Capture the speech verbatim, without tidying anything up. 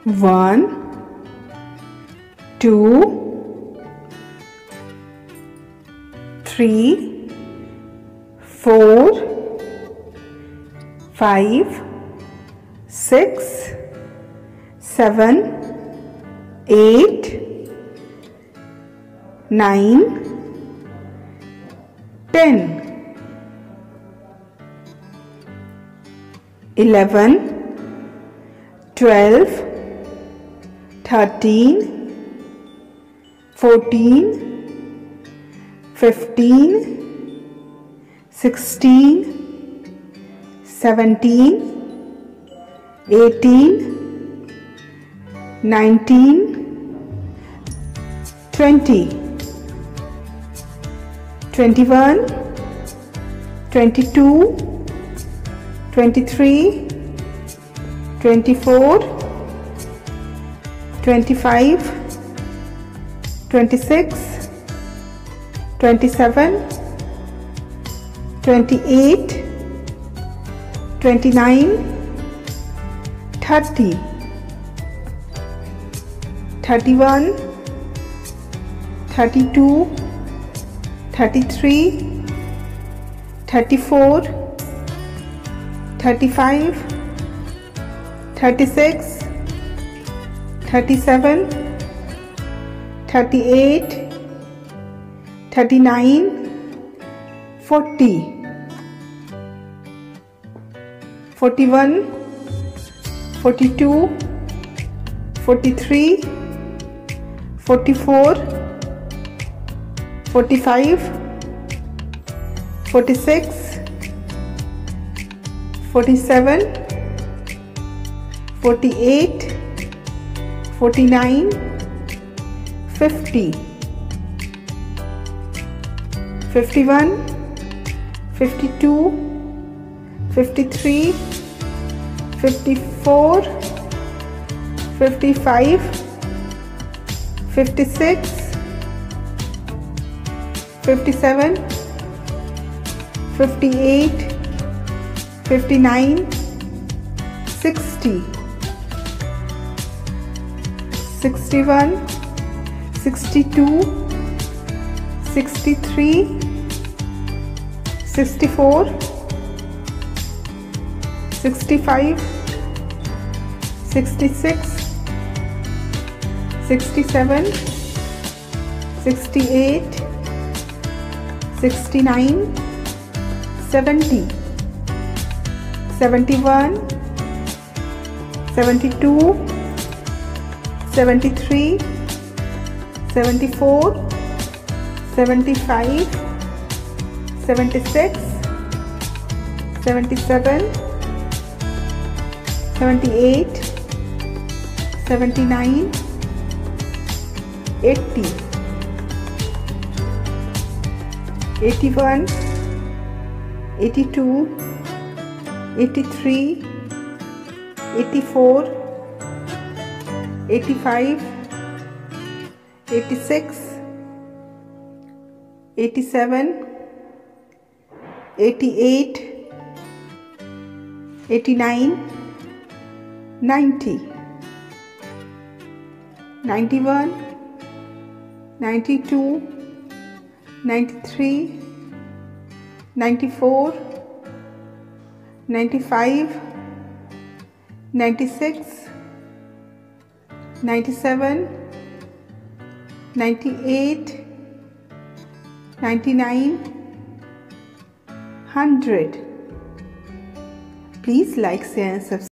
One, two, three, four, five, six, seven, eight, nine, ten, eleven, twelve, thirteen, fourteen, fifteen, sixteen, seventeen, eighteen, nineteen, twenty, twenty-one, twenty-two, twenty-three, twenty-four, twenty-five, twenty-six, twenty-seven, twenty-eight, twenty-nine, thirty, thirty-one, thirty-two, thirty-three, thirty-four, thirty-five, thirty-six, thirty-seven, thirty-eight, thirty-nine, forty, forty-one, forty-two, forty-three, forty-four, forty-five, forty-six, forty-seven, forty-eight, forty-nine, fifty, fifty-one, fifty-two, fifty-three, fifty-four, fifty-five, fifty-six, fifty-seven, fifty-eight, fifty-nine, sixty, sixty-one, sixty-two, sixty-three, sixty-four, sixty-five, sixty-six, sixty-seven, sixty-eight, sixty-nine, seventy, seventy-one, seventy-two, seventy-three, seventy-four, seventy-five, seventy-six, seventy-seven, seventy-eight, seventy-nine, eighty, eighty-one, eighty-two, eighty-three, eighty-four, eighty-five, eighty-six, eighty-seven, eighty-eight, eighty-nine, ninety, ninety-one, ninety-two, ninety-three, ninety-four, ninety-five, ninety-six, ninety-seven, ninety-eight, ninety-nine, one hundred. Please like, share and subscribe.